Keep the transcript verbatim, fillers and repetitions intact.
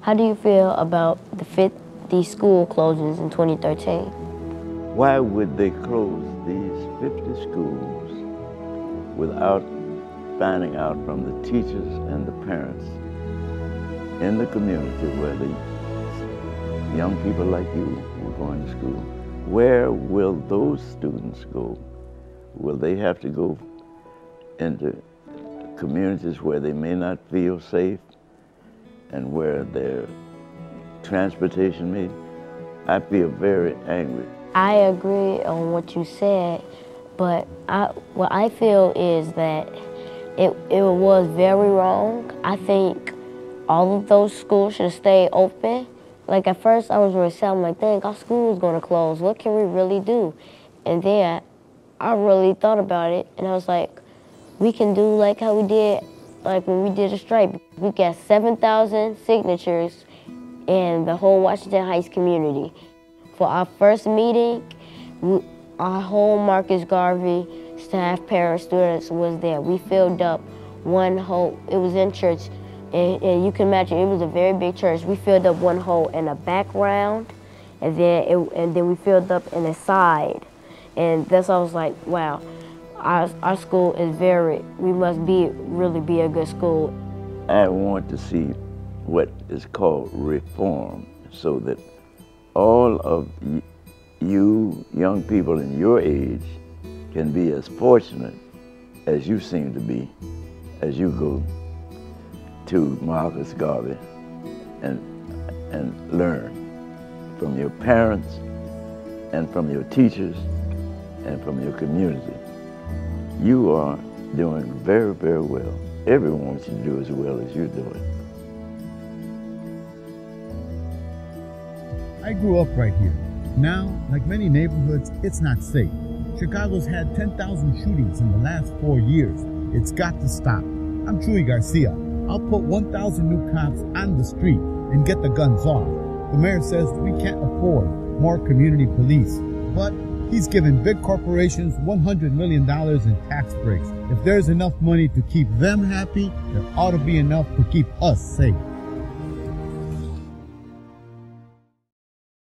How do you feel about the fifty school closings in twenty thirteen? Why would they close these fifty schools without finding out from the teachers and the parents in the community where the young people like you were going to school? Where will those students go? Will they have to go into communities where they may not feel safe and where their transportation may? I feel very angry. I agree on what you said, but I, what I feel is that it, it was very wrong. I think all of those schools should stay open. Like at first I was really sad, I'm like, dang, our school is gonna close. What can we really do? And then I really thought about it and I was like, we can do like how we did, like when we did a strike. We got seven thousand signatures in the whole Washington Heights community. For our first meeting, we, our whole Marcus Garvey staff, parents, students was there. We filled up one whole, it was in church, and, and you can imagine it was a very big church. We filled up one hole in the background, and then it, and then we filled up in the side. And that's why I was like, wow, our, our school is very, we must be, really be a good school. I want to see what is called reform so that all of you young people in your age can be as fortunate as you seem to be as you go to Marcus Garvey and, and learn from your parents and from your teachers and from your community. You are doing very, very well. Everyone wants you to do as well as you're doing. I grew up right here. Now, like many neighborhoods, it's not safe. Chicago's had ten thousand shootings in the last four years. It's got to stop. I'm Chuy Garcia. I'll put one thousand new cops on the street and get the guns off. The mayor says we can't afford more community police, but he's giving big corporations one hundred million dollars in tax breaks. If there's enough money to keep them happy, there ought to be enough to keep us safe.